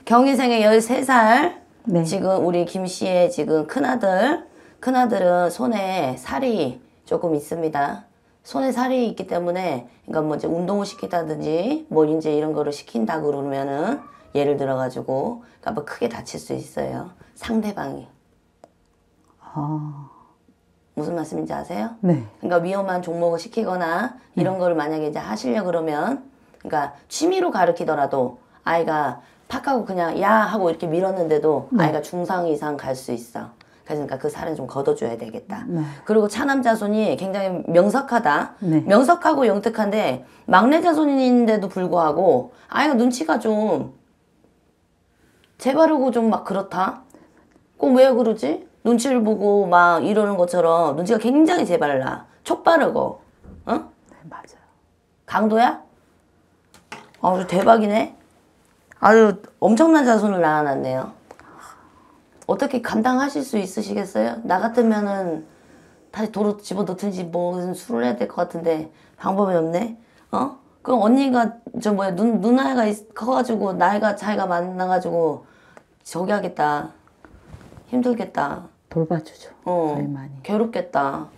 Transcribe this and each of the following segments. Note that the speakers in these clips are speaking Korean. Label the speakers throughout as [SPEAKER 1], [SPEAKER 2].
[SPEAKER 1] 경희생의 13살.
[SPEAKER 2] 네.
[SPEAKER 1] 지금 우리 김 씨의 지금 큰아들은 손에 살이 조금 있습니다. 손에 살이 있기 때문에, 그러니까 뭐 이제 운동을 시킨다든지, 뭐 이제 이런 거를 시킨다 그러면은, 예를 들어가지고, 그러니까 뭐 크게 다칠 수 있어요. 상대방이. 무슨 말씀인지 아세요?
[SPEAKER 2] 네.
[SPEAKER 1] 그러니까 위험한 종목을 시키거나, 이런 거를 만약에 이제 하시려고 그러면, 그러니까 취미로 가르치더라도, 아이가 팍 하고 그냥 야 하고 이렇게 밀었는데도 아이가 중상 이상 갈 수 있어. 그러니까 그 살은 좀 걷어줘야 되겠다.
[SPEAKER 2] 네.
[SPEAKER 1] 그리고 차남 자손이 굉장히 명석하다.
[SPEAKER 2] 네.
[SPEAKER 1] 명석하고 영특한데 막내 자손인데도 불구하고 아이가 눈치가 좀 재바르고 좀 막 그렇다. 꼭 왜 그러지? 눈치를 보고 막 이러는 것처럼 눈치가 굉장히 재발라. 촉바르고. 어?
[SPEAKER 2] 네, 맞아요.
[SPEAKER 1] 강도야? 아주 대박이네. 아주 엄청난 자손을 낳아놨네요. 어떻게 감당하실 수 있으시겠어요? 나 같으면은 다시 도로 집어넣든지 뭐 술을 해야 될 것 같은데 방법이 없네. 어? 그럼 언니가 저 뭐야 누나가 커가지고 나이가 차이가 많아가지고 저기 하겠다. 힘들겠다.
[SPEAKER 2] 돌봐주죠. 저희 많이.
[SPEAKER 1] 괴롭겠다.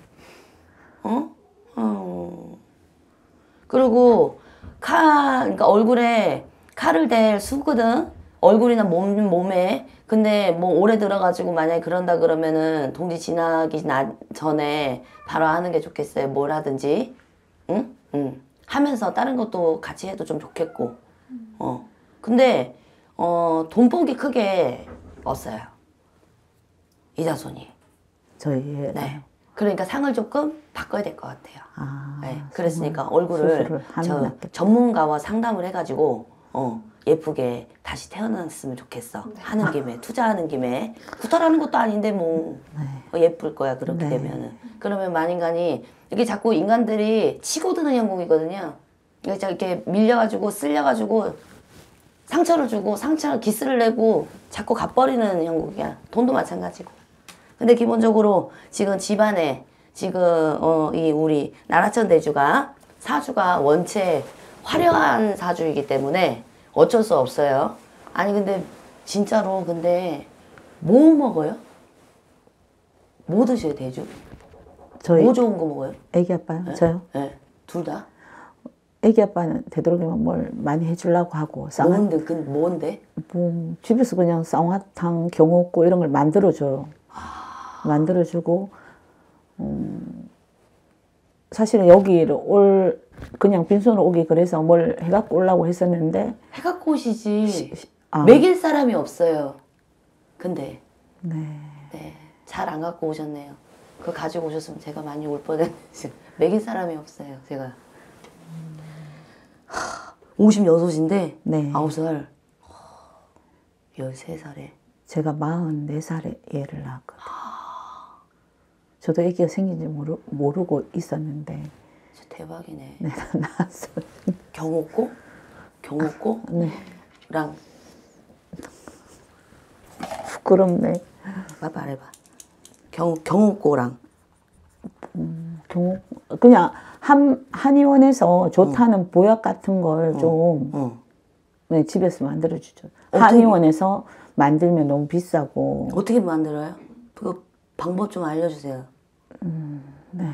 [SPEAKER 1] 그리고 그러니까 얼굴에 칼을 댈 수거든. 얼굴이나 몸에. 근데 뭐 오래 들어가지고 만약에 그런다 그러면은 동지 지나기 전에 바로 하는 게 좋겠어요. 뭘 하든지. 응? 응. 하면서 다른 것도 같이 해도 좀 좋겠고. 근데 돈복이 크게 없어요. 이 자손이.
[SPEAKER 2] 저희.
[SPEAKER 1] 네. 그러니까 상을 조금 바꿔야 될 것 같아요. 네. 그랬으니까 얼굴을 전문가와 상담을 해가지고 예쁘게 다시 태어났으면 좋겠어. 하는 김에 투자하는 김에 구타라는 것도 아닌데 뭐 예쁠 거야 그렇게 되면은. 그러면 만인간이 이게 자꾸 인간들이 치고 드는 형국이거든요. 이렇게 밀려가지고 쓸려가지고 상처를 주고 상처를 기스를 내고 자꾸 갚버리는 형국이야. 돈도 마찬가지고. 근데 기본적으로 지금 집안에 지금 이 우리 나라천 대주가 사주가 원체 화려한 사주이기 때문에 어쩔 수 없어요. 아니 근데 진짜로 근데 뭐 먹어요? 뭐 드셔요 대주?
[SPEAKER 2] 저희
[SPEAKER 1] 뭐 좋은 거 먹어요?
[SPEAKER 2] 애기 아빠요?
[SPEAKER 1] 네?
[SPEAKER 2] 저요?
[SPEAKER 1] 네. 둘 다?
[SPEAKER 2] 애기 아빠는 되도록이면 뭘 많이 해주려고 하고
[SPEAKER 1] 뭔데?
[SPEAKER 2] 뭐 집에서 그냥 쌍화탕, 경옥고 이런 걸 만들어줘요. 만들어주고 사실은 여기를 그냥 빈손으로 오기 그래서 뭘 해갖고 오려고 했었는데
[SPEAKER 1] 해갖고 오시지 먹일 사람이 없어요. 근데 네, 잘 안 갖고 오셨네요. 그거 가지고 오셨으면 제가 많이 올 뻔했어요. 먹일 사람이 없어요. 제가 56인데
[SPEAKER 2] 네.
[SPEAKER 1] 9살 13살에
[SPEAKER 2] 제가 44살에 얘를 낳았거든요. 저도 애기가 생긴지 모르고 있었는데
[SPEAKER 1] 진짜 대박이네.
[SPEAKER 2] 네, 낳았어요.
[SPEAKER 1] 경옥고?
[SPEAKER 2] 네.
[SPEAKER 1] 랑
[SPEAKER 2] 부끄럽네.
[SPEAKER 1] 말해봐. 경옥고랑
[SPEAKER 2] 그냥 한의원에서 좋다는 보약 같은 걸 좀 네, 집에서 만들어주죠. 한의원에서 만들면 너무 비싸고.
[SPEAKER 1] 어떻게 만들어요? 그 방법 좀 알려주세요.
[SPEAKER 2] 네.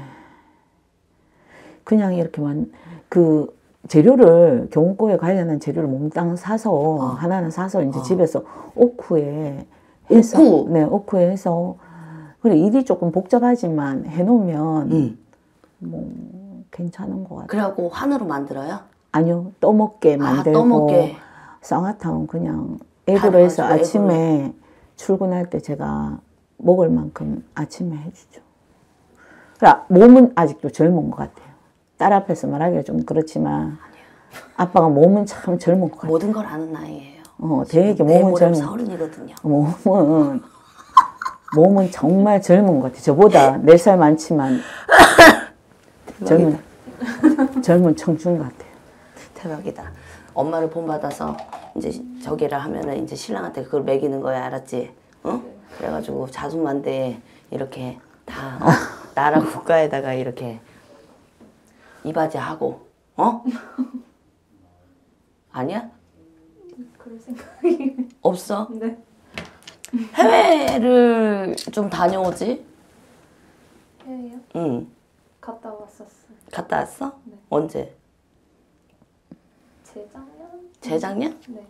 [SPEAKER 2] 그냥 이렇게 그 재료를 경옥고에 관련한 재료를 몽땅 사서 하나는 사서 이제 집에서 오크에 해서 오크에 해서 그래 일이 조금 복잡하지만 해놓으면 뭐 괜찮은 것 같아요.
[SPEAKER 1] 그래갖고 환으로 만들어요?
[SPEAKER 2] 아니요, 떠먹게 만들고
[SPEAKER 1] 떠먹게.
[SPEAKER 2] 쌍화탕은 그냥 액으로 해서 아침에 출근할 때 제가 먹을 만큼 아침에 해주죠. 그러니까 몸은 아직도 젊은 것 같아요. 딸 앞에서 말하기가 좀 그렇지만 아빠가 몸은 참 젊은 것 같아요.
[SPEAKER 1] 모든 걸 아는 나이예요.
[SPEAKER 2] 되게 몸은 젊은.
[SPEAKER 1] 30이거든요.
[SPEAKER 2] 몸은 정말 젊은 것 같아요. 저보다 4살 많지만 젊은 청춘 같아요.
[SPEAKER 1] 대박이다. 엄마를 본받아서 이제 저기를 하면은 이제 신랑한테 그걸 먹이는 거야, 알았지? 그래가지고 자숙만대 이렇게 다 나라 국가에다가 이렇게 이바지 하고 아니야?
[SPEAKER 3] 볼 생각이
[SPEAKER 1] 없어?
[SPEAKER 3] 네.
[SPEAKER 1] 해외를 좀 다녀오지?
[SPEAKER 3] 해외요?
[SPEAKER 1] 응.
[SPEAKER 3] 갔다 왔었어요.
[SPEAKER 1] 갔다 왔어?
[SPEAKER 3] 네.
[SPEAKER 1] 언제?
[SPEAKER 3] 재작년?
[SPEAKER 1] 재작년?
[SPEAKER 3] 네.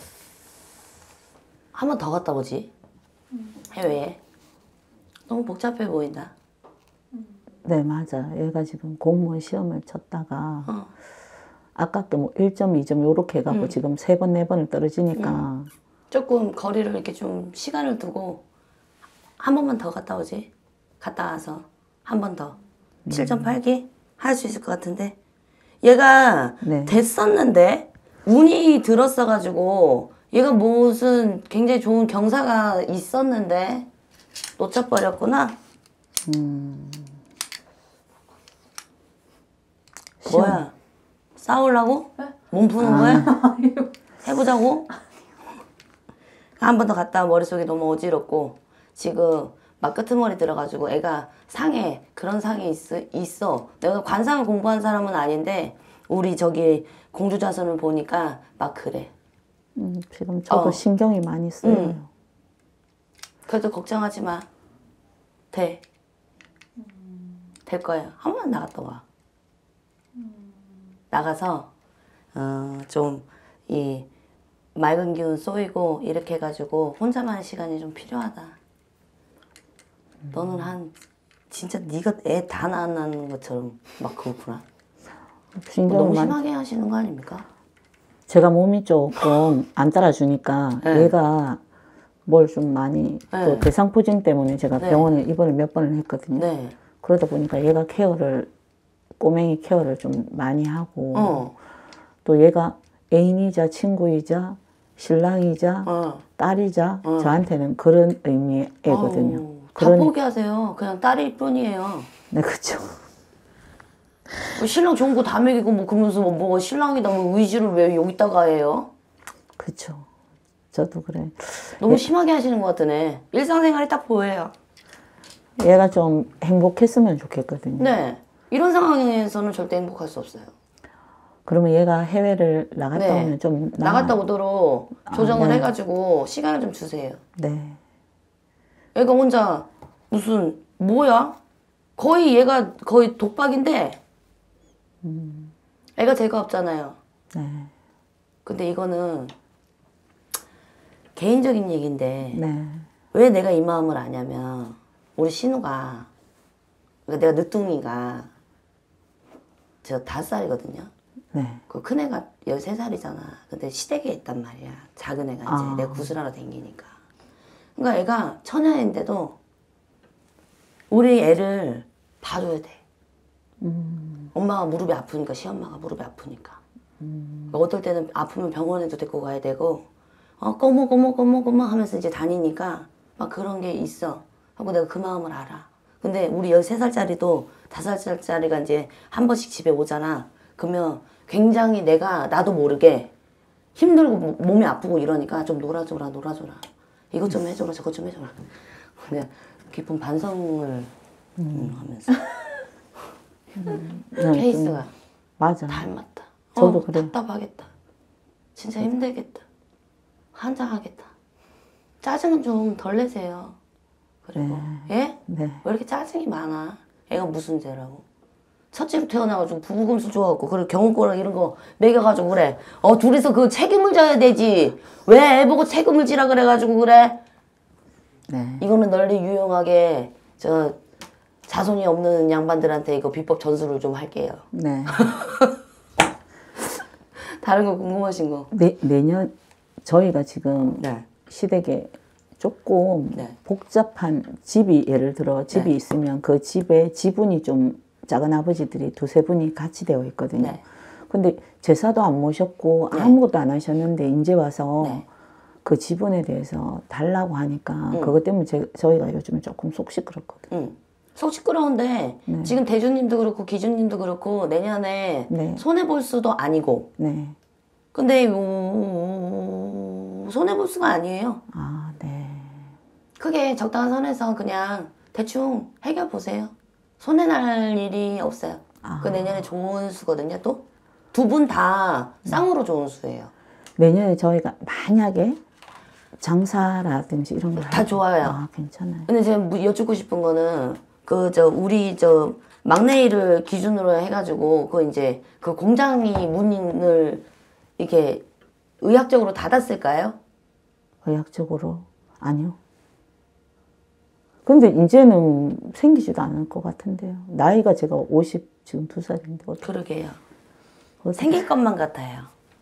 [SPEAKER 1] 한 번 더 갔다 오지? 해외에. 너무 복잡해 보인다.
[SPEAKER 2] 네, 맞아. 얘가 지금 공무원 시험을 쳤다가
[SPEAKER 1] 어.
[SPEAKER 2] 아깝게 뭐 1점, 2점 요렇게 해갖고 지금 3번, 4번을 떨어지니까
[SPEAKER 1] 조금 거리를 이렇게 좀 시간을 두고 한 번만 더 갔다 오지. 갔다 와서 한 번 더. 7.8기 할 수 있을 것 같은데. 얘가
[SPEAKER 2] 네.
[SPEAKER 1] 됐었는데 운이 들었어가지고 얘가 무슨 굉장히 좋은 경사가 있었는데 놓쳐버렸구나. 뭐야? 싸우려고?
[SPEAKER 3] 네?
[SPEAKER 1] 몸 푸는 거야? 해보자고? 한 번 더 갔다 머릿속이 너무 어지럽고 지금 막 끄트머리 들어가지고 애가 상해. 그런 상이 있어. 내가 관상을 공부한 사람은 아닌데 우리 저기 공주자손을 보니까 막 그래.
[SPEAKER 2] 지금 저도 신경이 많이 쓰여요.
[SPEAKER 1] 그래도 걱정하지 마. 돼. 될 거예요. 한 번만 나갔다 와. 나가서 좀 이 맑은 기운 쏘이고 이렇게 해가지고 혼자만의 시간이 좀 필요하다. 너는 한 진짜 네가 애 다 낳았는 것처럼 막 그렇구나. 너무 심하게 하시는 거 아닙니까?
[SPEAKER 2] 제가 몸이 조금 안 따라주니까
[SPEAKER 1] 네.
[SPEAKER 2] 얘가 뭘 좀 많이
[SPEAKER 1] 네.
[SPEAKER 2] 또 대상포진 때문에 제가
[SPEAKER 1] 네.
[SPEAKER 2] 병원에 입원을 몇 번을 했거든요.
[SPEAKER 1] 네.
[SPEAKER 2] 그러다 보니까 얘가 꼬맹이 케어를 좀 많이 하고 또 얘가 애인이자 친구이자 신랑이자 딸이자 저한테는 그런 의미의 애거든요.
[SPEAKER 1] 다 포기하세요. 그냥 딸일 뿐이에요.
[SPEAKER 2] 네, 그렇죠.
[SPEAKER 1] 뭐 신랑 좋은 거 다 먹이고 뭐 그러면서 뭐 신랑이다 뭐 의지를 왜 여기다가 해요?
[SPEAKER 2] 그렇죠. 저도 그래.
[SPEAKER 1] 너무 심하게 하시는 것 같으네. 일상생활이 딱 보여요.
[SPEAKER 2] 얘가 좀 행복했으면 좋겠거든요.
[SPEAKER 1] 네. 이런 상황에서는 절대 행복할 수 없어요.
[SPEAKER 2] 그러면 얘가 해외를 나갔다
[SPEAKER 1] 네.
[SPEAKER 2] 오면 좀
[SPEAKER 1] 나갔다 오도록 조정을
[SPEAKER 2] 네.
[SPEAKER 1] 해가지고 시간을 좀 주세요.
[SPEAKER 2] 네.
[SPEAKER 1] 애가 혼자 무슨 뭐야? 거의 얘가 거의 독박인데 애가 죄가 없잖아요.
[SPEAKER 2] 네.
[SPEAKER 1] 근데 이거는 개인적인 얘기인데
[SPEAKER 2] 네.
[SPEAKER 1] 왜 내가 이 마음을 아냐면 우리 신우가 그러니까 내가 늦둥이가 저 5살이거든요.
[SPEAKER 2] 네.
[SPEAKER 1] 그 큰애가 13살이잖아. 근데 시댁에 있단 말이야. 작은 애가 이제 내가 구슬하러 다니니까. 그러니까 애가 처녀인데도 우리 애를 봐줘야 돼. 엄마가 무릎이 아프니까 시엄마가 무릎이 아프니까. 그러니까 어떨 때는 아프면 병원에도 데리고 가야 되고 꼬모 하면서 이제 다니니까 막 그런 게 있어. 하고 내가 그 마음을 알아. 근데 우리 13살짜리도 5살짜리가 이제 한 번씩 집에 오잖아. 그러면 굉장히 나도 모르게 힘들고 몸이 아프고 이러니까 좀 놀아줘라. 이것 좀 해줘라, 저것 좀 해줘라. 근데 깊은 반성을 하면서.
[SPEAKER 2] 네,
[SPEAKER 1] 케이스가
[SPEAKER 2] 맞아.
[SPEAKER 1] 닮았다.
[SPEAKER 2] 저도 그래.
[SPEAKER 1] 답답하겠다. 진짜 힘들겠다. 환장하겠다. 짜증은 좀 덜 내세요. 그리고 예?
[SPEAKER 2] 네.
[SPEAKER 1] 왜 이렇게 짜증이 많아? 애가 무슨 죄라고? 첫째로 태어나가지고 부부금수 좋아하고 그래 경운고랑 이런 거 먹여가지고 그래. 둘이서 그 책임을 져야 되지. 왜 애 보고 책임을 지라 그래가지고 그래?
[SPEAKER 2] 네.
[SPEAKER 1] 이거는 널리 유용하게 저 자손이 없는 양반들한테 이거 비법 전수를 좀 할게요.
[SPEAKER 2] 네.
[SPEAKER 1] 다른 거 궁금하신 거?
[SPEAKER 2] 내년 저희가 지금
[SPEAKER 1] 네.
[SPEAKER 2] 시댁에 조금
[SPEAKER 1] 네.
[SPEAKER 2] 복잡한 집이 예를 들어 집이
[SPEAKER 1] 네.
[SPEAKER 2] 있으면 그 집에 지분이 좀 작은 아버지들이 2-3분이 같이 되어 있거든요.
[SPEAKER 1] 네.
[SPEAKER 2] 근데 제사도 안 모셨고
[SPEAKER 1] 네.
[SPEAKER 2] 아무것도 안 하셨는데 이제 와서
[SPEAKER 1] 네.
[SPEAKER 2] 그 지분에 대해서 달라고 하니까 그것 때문에 저희가 요즘에 조금 속 시끄럽거든요.
[SPEAKER 1] 속 시끄러운데
[SPEAKER 2] 네.
[SPEAKER 1] 지금 대주님도 그렇고 기주님도 그렇고 내년에
[SPEAKER 2] 네.
[SPEAKER 1] 손해볼 수도 아니고
[SPEAKER 2] 네.
[SPEAKER 1] 근데 손해볼 수가 아니에요.
[SPEAKER 2] 아, 네.
[SPEAKER 1] 크게 적당한 선에서 그냥 대충 해결 보세요. 손해날 일이 없어요. 그 내년에 좋은 수거든요. 또 두 분 다 쌍으로 좋은 수예요.
[SPEAKER 2] 내년에 저희가 만약에 장사라든지 이런 거
[SPEAKER 1] 다 좋아요.
[SPEAKER 2] 아, 괜찮아요.
[SPEAKER 1] 근데 제가 여쭙고 싶은 거는 우리 막내일을 기준으로 해가지고 이제 그 공장이 문을 이렇게 의학적으로 닫았을까요?
[SPEAKER 2] 의학적으로 아니요. 근데 이제는 생기지도 않을 것 같은데요. 나이가 제가 50 지금 2살인데 어떻게
[SPEAKER 1] 그러게요. 생길 것만 같아요.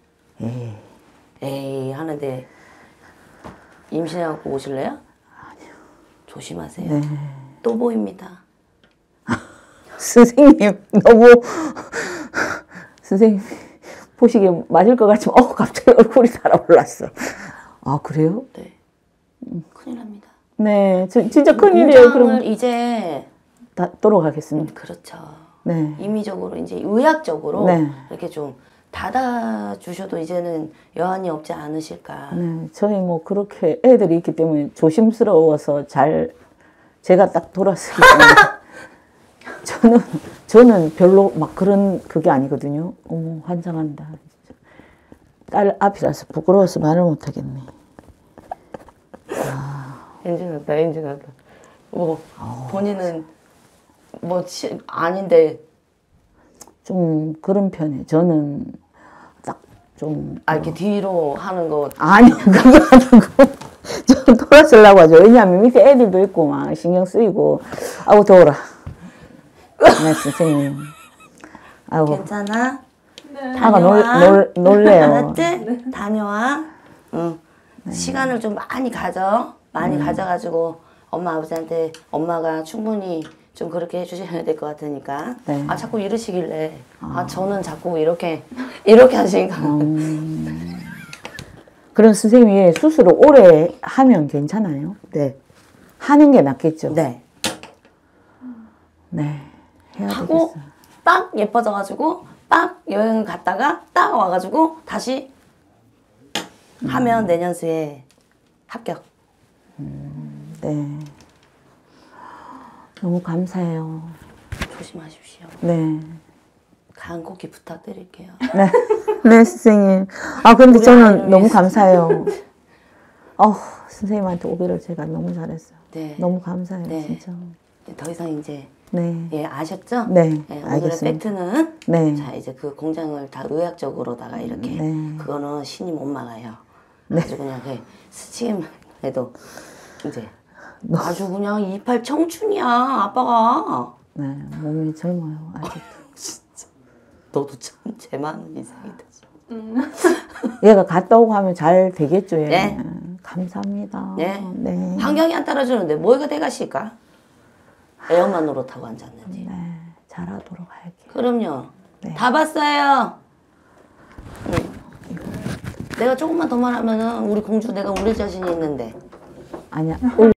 [SPEAKER 1] 에이 하는데 임신해갖고 오실래요?
[SPEAKER 2] 아니요.
[SPEAKER 1] 조심하세요.
[SPEAKER 2] 네.
[SPEAKER 1] 또 보입니다.
[SPEAKER 2] 선생님 너무 선생님 보시기에 맞을 것 같지만 갑자기 얼굴이 달아올랐어. 아 그래요?
[SPEAKER 1] 네. 큰일 납니다.
[SPEAKER 2] 네, 진짜 큰일이에요. 그럼
[SPEAKER 1] 이제
[SPEAKER 2] 다 돌아가겠습니다.
[SPEAKER 1] 그렇죠.
[SPEAKER 2] 네.
[SPEAKER 1] 임의적으로 이제 의학적으로
[SPEAKER 2] 네.
[SPEAKER 1] 이렇게 좀 닫아주셔도 이제는 여한이 없지 않으실까.
[SPEAKER 2] 네, 저희 뭐 그렇게 애들이 있기 때문에 조심스러워서 제가 딱 돌았을 때는 저는 별로 막 그런 그게 아니거든요. 어머 환장한다. 진짜. 딸 앞이라서 부끄러워서 말을 못 하겠네.
[SPEAKER 1] 엔진 났다. 본인은 아닌데.
[SPEAKER 2] 좀 그런 편이에요. 저는 딱 좀
[SPEAKER 1] 이렇게 뒤로 하는 거.
[SPEAKER 2] 아니 그거 아니고 좀 돌아서려고 하죠. 왜냐하면 밑에 애들도 있고 막 신경 쓰이고 아우 더워라. 네 선생님. 아이고
[SPEAKER 1] 괜찮아?
[SPEAKER 3] 네.
[SPEAKER 2] 아가 놀래요.
[SPEAKER 1] 알았지? 다녀와. 응. 시간을 좀 많이 가져가지고 엄마 아버지한테 엄마가 충분히 좀 그렇게 해주셔야 될 것 같으니까.
[SPEAKER 2] 네.
[SPEAKER 1] 자꾸 이러시길래. 저는 자꾸 이렇게 하시니까.
[SPEAKER 2] 그럼 선생님이 수술을 오래 하면 괜찮아요? 네. 하는 게 낫겠죠?
[SPEAKER 1] 네.
[SPEAKER 2] 네. 해야
[SPEAKER 1] 하고
[SPEAKER 2] 되겠어요.
[SPEAKER 1] 딱 예뻐져가지고 딱 여행 갔다가 딱 와가지고 다시 하면 내년 수에 합격.
[SPEAKER 2] 네. 너무 감사해요.
[SPEAKER 1] 조심하십시오.
[SPEAKER 2] 네.
[SPEAKER 1] 간곡히 부탁드릴게요.
[SPEAKER 2] 네. 네, 선생님. 근데
[SPEAKER 1] 우리
[SPEAKER 2] 저는
[SPEAKER 1] 아이를
[SPEAKER 2] 너무
[SPEAKER 1] 위해서.
[SPEAKER 2] 감사해요. 선생님한테 오기를 제가 너무 잘했어요.
[SPEAKER 1] 네.
[SPEAKER 2] 너무 감사해요,
[SPEAKER 1] 네.
[SPEAKER 2] 진짜.
[SPEAKER 1] 더 이상 이제
[SPEAKER 2] 네.
[SPEAKER 1] 아셨죠?
[SPEAKER 2] 네,
[SPEAKER 1] 오늘의
[SPEAKER 2] 알겠습니다.
[SPEAKER 1] 팩트는
[SPEAKER 2] 네.
[SPEAKER 1] 자 이제 그 공장을 다 의학적으로다가 이렇게
[SPEAKER 2] 네.
[SPEAKER 1] 그거는 신이 못 막아요. 아주 그냥 스치기만 해도 이제 아주 그냥 이팔 청춘이야 아빠가.
[SPEAKER 2] 네, 몸이 젊어요, 아직도.
[SPEAKER 1] 너도 참 재많은 인생이다.
[SPEAKER 2] 얘가 갔다 오고 하면 잘 되겠죠, 얘.
[SPEAKER 1] 네.
[SPEAKER 2] 감사합니다.
[SPEAKER 1] 네.
[SPEAKER 2] 네.
[SPEAKER 1] 환경이 안 따라주는데 뭐가 돼가실까? 애엄만 노릇하고 앉았는지.
[SPEAKER 2] 네, 잘하도록 할게요.
[SPEAKER 1] 그럼요.
[SPEAKER 2] 네.
[SPEAKER 1] 다 봤어요. 내가 조금만 더 말하면은 우리 공주 내가 울릴 자신이 있는데.
[SPEAKER 2] 아니야,